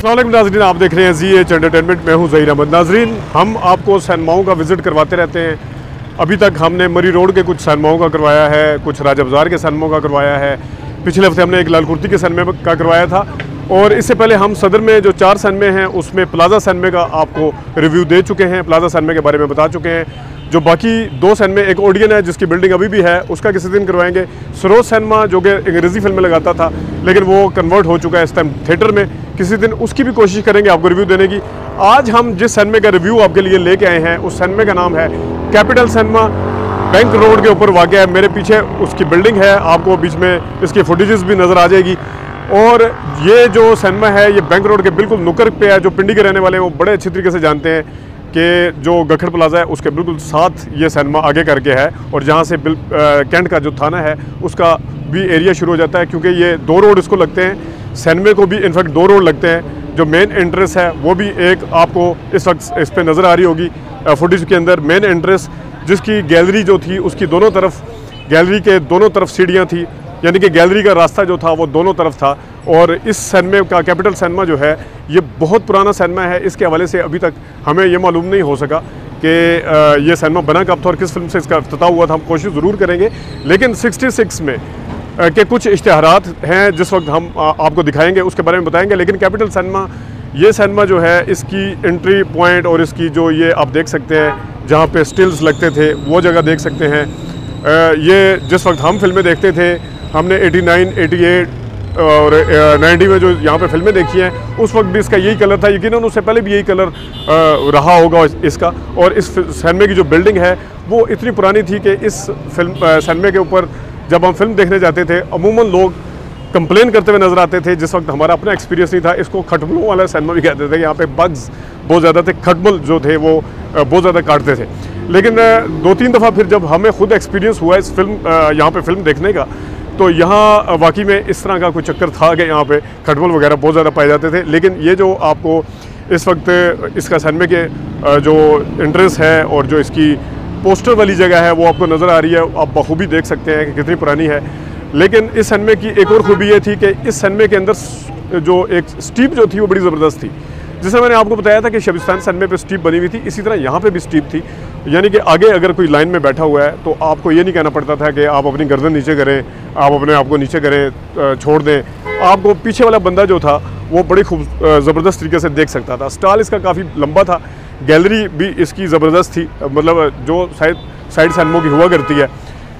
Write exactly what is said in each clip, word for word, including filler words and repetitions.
अस्सलाम वालेकुम नाज़रीन, आप देख रहे हैं जी एच एंटरटेनमेंट। मैं हूं ज़हीर अहमद। नाज़रीन, हम आपको सिनेमाओं का विज़िट करवाते रहते हैं। अभी तक हमने मरी रोड के कुछ सिनेमाओं का करवाया है, कुछ राजा बाज़ार के सिनेमाओं का करवाया है, पिछले हफ्ते हमने एक लाल कुर्ती के सिनेमे का करवाया था, और इससे पहले हम सदर में जो चार सिनेमे हैं उसमें प्लाजा सिनेमे का आपको रिव्यू दे चुके हैं, प्लाजा सिनेमे के बारे में बता चुके हैं। जो बाकी दो सिनेमे, एक ओडियन है जिसकी बिल्डिंग अभी भी है, उसका किसी दिन करवाएंगे। सरोज सिनेमा जो कि अंग्रेज़ी फिल्में लगाता था लेकिन वो कन्वर्ट हो चुका है इस टाइम थिएटर में, किसी दिन उसकी भी कोशिश करेंगे आपको रिव्यू देने की। आज हम जिस सिनेमे का रिव्यू आपके लिए लेके आए हैं उस सिनेमे का नाम है कैपिटल सिनेमा, बैंक रोड के ऊपर वाक़ है। मेरे पीछे उसकी बिल्डिंग है, आपको बीच में इसकी फुटेजेस भी नज़र आ जाएगी। और ये जो सिनेमा है ये बैंक रोड के बिल्कुल नुक्कड़ पे है। जो पिंडी के रहने वाले हैं वो बड़े अच्छी तरीके से जानते हैं कि जो गखड़ प्लाजा है उसके बिल्कुल साथ ये सिनेमा आगे करके है, और जहाँ से बिल कैंट का जो थाना है उसका भी एरिया शुरू हो जाता है, क्योंकि ये दो रोड इसको लगते हैं। सिनेमे को भी इनफैक्ट दो रोड लगते हैं। जो मेन एंट्रेंस है वो भी एक आपको इस वक्त इस पर नज़र आ रही होगी फुटेज के अंदर। मेन एंट्रेंस जिसकी गैलरी जो थी उसकी दोनों तरफ, गैलरी के दोनों तरफ सीढ़ियाँ थी, यानी कि गैलरी का रास्ता जो था वो दोनों तरफ था। और इस सिनेमे का, कैपिटल सिनेमा जो है ये बहुत पुराना सिनेमा है। इसके हवाले से अभी तक हमें ये मालूम नहीं हो सका कि ये सिनेमा बना कब था और किस फिल्म से इसका इफ्तिताह हुआ था। हम कोशिश ज़रूर करेंगे, लेकिन सिक्सटी सिक्स में के कुछ इश्तिहारात हैं जिस वक्त हम आपको दिखाएंगे, उसके बारे में बताएंगे। लेकिन कैपिटल सिनेमा, ये सिनेमा जो है इसकी एंट्री पॉइंट और इसकी जो ये आप देख सकते हैं जहाँ पे स्टिल्स लगते थे वो जगह देख सकते हैं। ये जिस वक्त हम फिल्में देखते थे, हमने नवासी, अठासी और नब्बे में जो यहाँ पे फिल्में देखी हैं उस वक्त भी इसका यही कलर था। यकीनन उससे पहले भी यही कलर रहा होगा इसका। और इस सिनेमे की जो बिल्डिंग है वो इतनी पुरानी थी कि इस फिल्म सिनेमे के ऊपर जब हम फिल्म देखने जाते थे अमूमन लोग कंप्लेन करते हुए नज़र आते थे। जिस वक्त हमारा अपना एक्सपीरियंस नहीं था, इसको खटमलों वाला सिनेमा भी कहते थे। यहाँ पे बग्स बहुत ज़्यादा थे, खटमल जो थे वो बहुत ज़्यादा काटते थे। लेकिन दो तीन दफ़ा फिर जब हमें खुद एक्सपीरियंस हुआ इस फिल्म यहाँ पे फिल्म देखने का, तो यहाँ वाकई में इस तरह का कोई चक्कर था कि यहाँ पे खटमल वगैरह बहुत ज़्यादा पाए जाते थे। लेकिन ये जो आपको इस वक्त इसका सिनेमे के जो एंट्रेंस है और जो इसकी पोस्टर वाली जगह है वो आपको नज़र आ रही है, आप बखूबी देख सकते हैं कि कितनी पुरानी है। लेकिन इस सिनेमे की एक और खूबी ये थी कि इस सिनेमे के अंदर जो एक स्टीप जो थी वो बड़ी ज़बरदस्त थी। जैसे मैंने आपको बताया था कि शबिस्तान सिनेमे पे स्टीप बनी हुई थी, इसी तरह यहाँ पे भी स्टीप थी। यानी कि आगे अगर कोई लाइन में बैठा हुआ है तो आपको ये नहीं कहना पड़ता था कि आप अपनी गर्दन नीचे करें, आप अपने आप को नीचे करें, छोड़ दें। आपको पीछे वाला बंदा जो था वो बड़ी खूब ज़बरदस्त तरीके से देख सकता था। स्टॉल इसका काफ़ी लंबा था, गैलरी भी इसकी ज़बरदस्त थी, मतलब जो साइड साइड सिनेमों की हुआ करती है।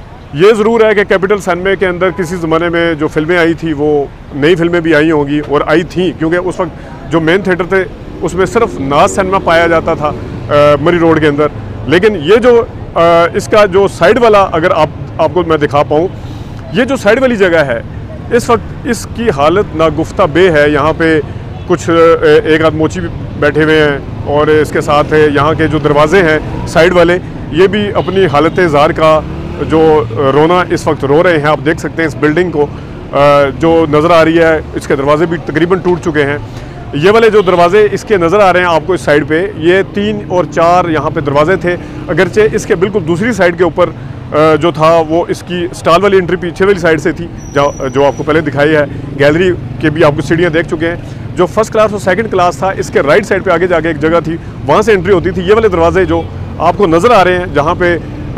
ये ज़रूर है कि कैपिटल सिनेमे के अंदर किसी ज़माने में जो फिल्में आई थी वो नई फिल्में भी आई होंगी और आई थी, क्योंकि उस वक्त जो मेन थिएटर थे उसमें सिर्फ नाज सिनेमा पाया जाता था आ, मरी रोड के अंदर। लेकिन ये जो आ, इसका जो साइड वाला, अगर आप आपको मैं दिखा पाऊँ, ये जो साइड वाली जगह है इस वक्त इसकी हालत नागुफ्ता बे है। यहाँ पे कुछ एक आध मोची भी बैठे हुए हैं, और इसके साथ यहाँ के जो दरवाजे हैं साइड वाले ये भी अपनी हालत ज़ार का जो रोना इस वक्त रो रहे हैं। आप देख सकते हैं इस बिल्डिंग को जो नज़र आ रही है, इसके दरवाजे भी तकरीबन टूट चुके हैं। ये वाले जो दरवाजे इसके नज़र आ रहे हैं आपको इस साइड पे, ये तीन और चार यहाँ पे दरवाजे थे। अगरचे इसके बिल्कुल दूसरी साइड के ऊपर जो था वो इसकी स्टॉल वाली एंट्री पीछे वाली साइड से थी, जो जो आपको पहले दिखाई है। गैलरी के भी आपको सीढ़ियाँ देख चुके हैं। जो फर्स्ट क्लास और सेकंड क्लास था इसके राइट साइड पे आगे जाके एक जगह थी, वहाँ से एंट्री होती थी। ये वाले दरवाजे जो आपको नज़र आ रहे हैं जहाँ पे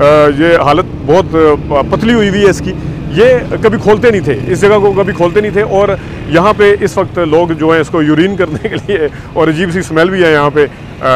ये हालत बहुत पतली हुई हुई है इसकी, ये कभी खोलते नहीं थे, इस जगह को कभी खोलते नहीं थे। और यहाँ पे इस वक्त लोग जो हैं इसको यूरिन करने के लिए, और अजीब सी स्मेल भी है यहाँ पे,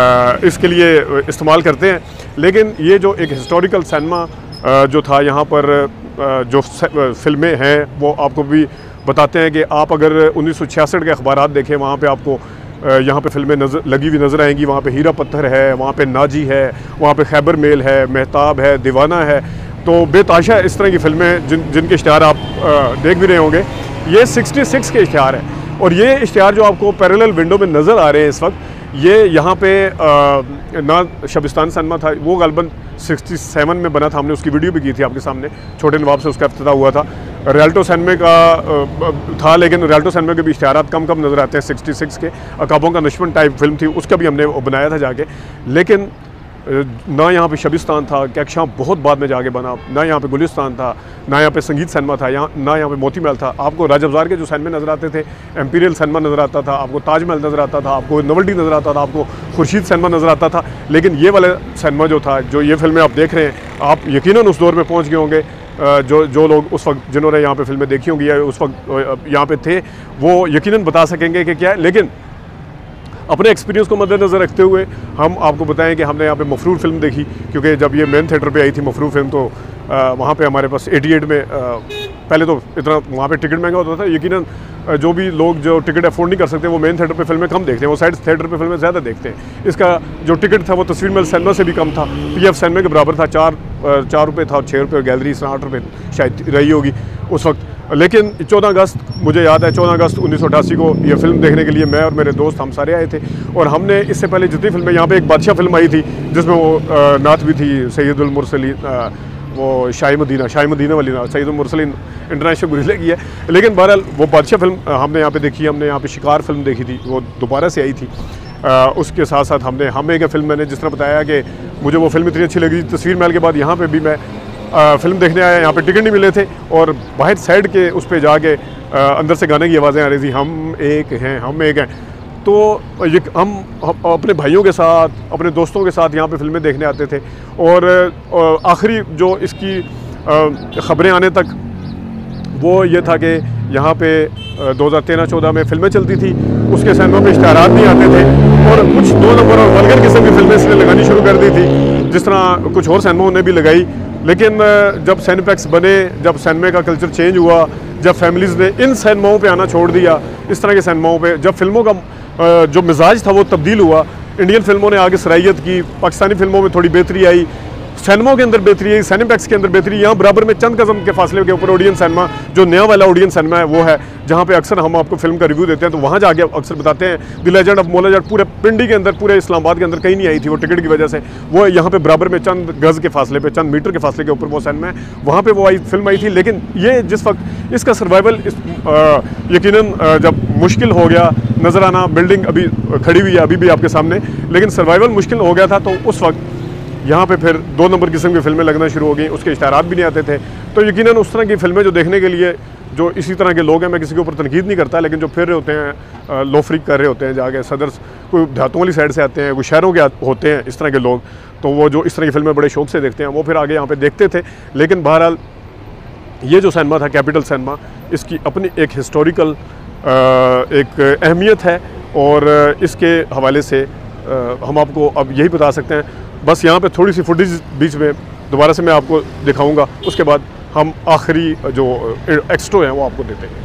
इसके लिए इस्तेमाल करते हैं। लेकिन ये जो एक हिस्टोरिकल सिनेमा जो था यहाँ पर, जो फिल्में हैं वो आपको भी बताते हैं कि आप अगर उन्नीस सौ छियासठ के अखबारात देखें, वहाँ पे आपको यहाँ पे फिल्में नज़र लगी हुई नज़र आएंगी। वहाँ पे हीरा पत्थर है, वहाँ पे नाजी है, वहाँ पे खैबर मेल है, मेहताब है, दीवाना है। तो बेताशा इस तरह की फिल्में जिन जिनके इश्तिहार आप आ, देख भी रहे होंगे। ये छियासठ के इश्तिहार है, और ये इश्तिहार जो आपको पैरेलल विंडो में नज़र आ रहे हैं इस वक्त, ये यहाँ पे आ, ना शबिस्तान सिनेमा था, वो गलबन सड़सठ में बना था। हमने उसकी वीडियो भी की थी आपके सामने, छोटे नवाब से उसका इफ्तिताह हुआ था। रियल्टो सिनेमे का था, लेकिन रियल्टो सिनेमे के भी इश्तिहारात कम कम नज़र आते हैं। छियासठ के अकाबों का नश्मन टाइप फिल्म थी, उसका भी हमने बनाया था जाके। लेकिन ना यहाँ पे शबिस्तान था, कैक्शा बहुत बाद में जाके बना, ना यहाँ पे गुलिस्तान था, ना यहाँ पे संगीत सिनेमा था, यहाँ ना यहाँ पे मोती महल था। आपको राजा बाज़ार के जो सिनेमे नज़र आते थे, एम्पीरियल सिनेमा नज़र आता था, आपको ताज महल नज़र आता था, आपको नोवेल्टी नज़र आता था, आपको खुर्शीद सिनेमा नज़र आता था। लेकिन ये वाला सिनेमा जो था, जो ये फिल्में आप देख रहे हैं, आप यकीनन उस दौर में पहुँच गए होंगे। जो जो लोग उस वक्त जिन्होंने यहाँ पे फिल्में देखी होंगी या उस वक्त यहाँ पे थे, वो यकीनन बता सकेंगे कि क्या है। लेकिन अपने एक्सपीरियंस को मद्देनज़र रखते हुए हम आपको बताएं कि हमने यहाँ पे मफरूर फिल्म देखी, क्योंकि जब ये मेन थिएटर पे आई थी मफरूर फिल्म, तो आ, वहाँ पे हमारे पास अठासी में आ, पहले तो इतना वहाँ पे टिकट महंगा होता था। यकीनन जो भी लोग जो टिकट अफोर्ड नहीं कर सकते वो मेन थिएटर पे फिल्में कम देखते हैं, वो साइड थिएटर पे फिल्में ज़्यादा देखते हैं। इसका जो टिकट था वो तस्वीर महल सिनेमा से भी कम था, पी एफ सिनेमा के बराबर था, चार चार रुपये था, छः रुपये गैलरी से आठ रुपये शायद रही होगी उस वक्त। लेकिन चौदह अगस्त मुझे याद है, चौदह अगस्त उन्नीस सौ अठासी को ये फिल्म देखने के लिए मैं और मेरे दोस्त हम सारे आए थे। और हमने इससे पहले जितनी फिल्में, यहाँ पे एक बादशाह फिल्म आई थी जिसमें वो नात भी थी, सैयदुल मुरसलीन, वो शाही मदीना शाही मदीना वाली ना, सैयदुल मुरसलीन इंटरनेशनल गुरिल्ला की है। लेकिन बहरहाल वो बादशाह फिल्म हमने यहाँ पे देखी। हमने यहाँ पे शिकार फिल्म देखी थी, वो दोबारा से आई थी। आ, उसके साथ साथ हमने हम एक फिल्म, मैंने जिस तरह बताया कि मुझे वो फिल्म इतनी अच्छी लगी, तस्वीर महल के बाद यहाँ पे भी मैं आ, फिल्म देखने आया। यहाँ पे टिकट नहीं मिले थे और बाहर साइड के उस पर जाके अंदर से गाने की आवाज़ें आ रही थी, हम एक हैं हम एक हैं। तो ये हम, हम अपने भाइयों के साथ, अपने दोस्तों के साथ यहाँ पे फिल्में देखने आते थे। और आखिरी जो इसकी ख़बरें आने तक वो ये था कि यहाँ पे दो हज़ार तेरह चौदह में फिल्में चलती थी, उसके सिनेमा पे इश्तहारात नहीं आते थे और कुछ दो नंबर और वल्गर किस्म की फिल्में इसने लगानी शुरू कर दी थी, जिस तरह कुछ और सिनेमाओं ने भी लगाई। लेकिन जब सिनेप्लेक्स बने, जब सिनेमा का कल्चर चेंज हुआ, जब फैमिलीज़ ने इन सिनेमाओं पे आना छोड़ दिया, इस तरह के सिनेमाओं पे, जब फिल्मों का जो मिजाज था वो तब्दील हुआ, इंडियन फिल्मों ने आगे सराहियत की, पाकिस्तानी फिल्मों में थोड़ी बेहतरी आई, सिनेमाओं के अंदर बेहतरी आई, सिनेप्लेक्स के अंदर बेहतरी, यहाँ बराबर में चंद कदम के फासले के ऊपर ओडियन सिनेमा, जो नया वाला ओडियन सिनेमा है वो है, जहाँ पे अक्सर हम आपको फिल्म का रिव्यू देते हैं तो वहाँ जाके अक्सर बताते हैं द लेजेंड ऑफ मौला जाट पूरे पिंडी के अंदर, पूरे इस्लामाबाद के अंदर कहीं नहीं आई थी वो टिकट की वजह से। वो यहाँ पे बराबर में चंद गज़ के फासले पे, चंद मीटर के फासले के ऊपर वो सिनेमा है, वहाँ पे वो आई फिल्म आई थी। लेकिन ये जिस वक्त इसका सर्वाइवल इस, यकीनन जब मुश्किल हो गया, नज़र आना बिल्डिंग अभी खड़ी हुई है अभी भी आपके सामने, लेकिन सर्वाइवल मुश्किल हो गया था, तो उस वक्त यहाँ पे फिर दो नंबर किस्म की फिल्में लगना शुरू हो गई, उसके इश्तहारात भी नहीं आते थे। तो यकीनन उस तरह की फिल्में जो देखने के लिए जो इसी तरह के लोग हैं, मैं किसी के ऊपर तनकीद नहीं करता, लेकिन जो फिर रहे होते हैं, लोफ्रिक कर रहे होते हैं जाके, सदर कोई देहातों वाली साइड से आते हैं, कोई शहरों के होते हैं इस तरह के लोग, तो वो जो इस तरह की फिल्में बड़े शौक से देखते हैं वो फिर आगे यहाँ पे देखते थे। लेकिन बहरहाल ये जो सिनेमा था कैपिटल सिनेमा, इसकी अपनी एक हिस्टोरिकल एक अहमियत है और इसके हवाले से हम आपको अब यही बता सकते हैं। बस यहाँ पे थोड़ी सी फुटेज बीच में दोबारा से मैं आपको दिखाऊंगा, उसके बाद हम आखिरी जो एक्स्ट्रो हैं वो आपको देते हैं।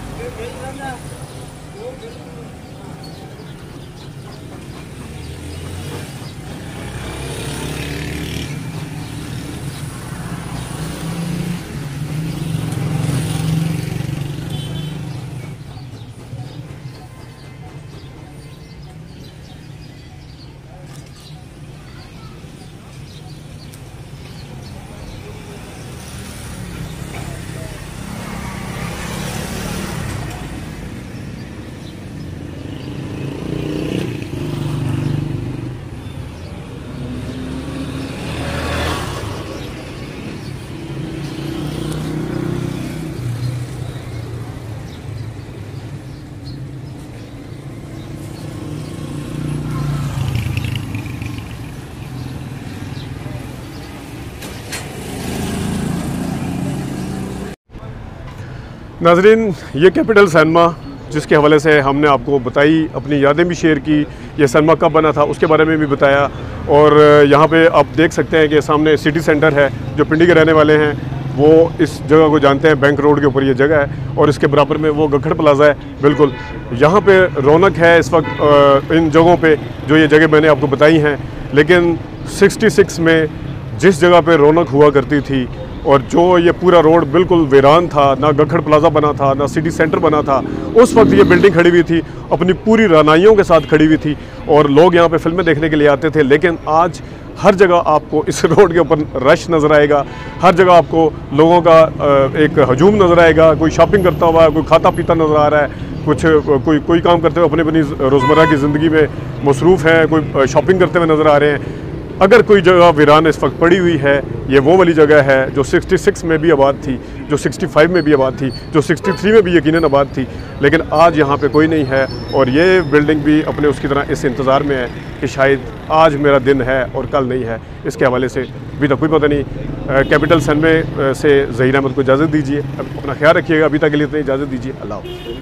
नाजरीन, ये कैपिटल सिनेमा जिसके हवाले से हमने आपको बताई, अपनी यादें भी शेयर की, ये सिनेमा कब बना था उसके बारे में भी बताया। और यहाँ पे आप देख सकते हैं कि सामने सिटी सेंटर है। जो पिंडी के रहने वाले हैं वो इस जगह को जानते हैं, बैंक रोड के ऊपर ये जगह है और इसके बराबर में वो गखड़ प्लाजा है। बिल्कुल यहाँ पे रौनक है इस वक्त इन जगहों पे जो ये जगह मैंने आपको बताई हैं। लेकिन छियासठ में जिस जगह पे रौनक हुआ करती थी और जो ये पूरा रोड बिल्कुल वीरान था, ना गखड़ प्लाजा बना था, ना सिटी सेंटर बना था, उस वक्त ये बिल्डिंग खड़ी हुई थी, अपनी पूरी रानाइयों के साथ खड़ी हुई थी और लोग यहाँ पे फिल्में देखने के लिए आते थे। लेकिन आज हर जगह आपको इस रोड के ऊपर रश नज़र आएगा, हर जगह आपको लोगों का एक हजूम नज़र आएगा। कोई शॉपिंग करता हुआ, कोई खाता पीता नज़र आ रहा है, कुछ कोई कोई काम करते हुए अपनी अपनी रोज़मर्रा की ज़िंदगी में मसरूफ़ है, कोई शॉपिंग करते हुए नज़र आ रहे हैं। अगर कोई जगह वीरान इस वक्त पड़ी हुई है, ये वो वाली जगह है जो छियासठ में भी आबाद थी, जो पैंसठ में भी आबाद थी, जो तिरसठ में भी यकीनन आबाद थी। लेकिन आज यहाँ पे कोई नहीं है और ये बिल्डिंग भी अपने उसकी तरह इस इंतज़ार में है कि शायद आज मेरा दिन है और कल नहीं है। इसके हवाले से अभी तक कोई पता नहीं। कैपिटल सिनेमा से ज़हीर अहमद को इजाज़त दीजिए, अपना ख्याल रखिएगा। अभी तक के लिए इतनी इजाज़त दीजिए। अल्लाह हाफ़िज़।